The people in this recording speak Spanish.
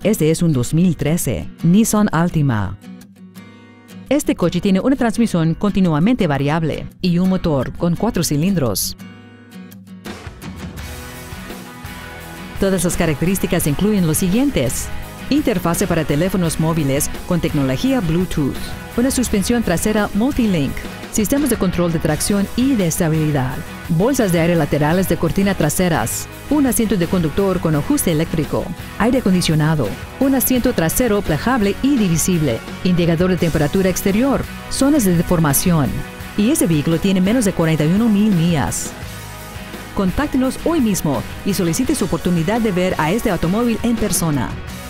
Este es un 2013 Nissan Altima. Este coche tiene una transmisión continuamente variable y un motor con 4 cilindros. Todas las características incluyen los siguientes: interfase para teléfonos móviles con tecnología Bluetooth, una suspensión trasera Multilink, sistemas de control de tracción y de estabilidad, bolsas de aire laterales de cortina traseras, un asiento de conductor con ajuste eléctrico, aire acondicionado, un asiento trasero plegable y divisible, indicador de temperatura exterior, zonas de deformación. Y ese vehículo tiene menos de 41,000 millas. Contáctenos hoy mismo y solicite su oportunidad de ver a este automóvil en persona.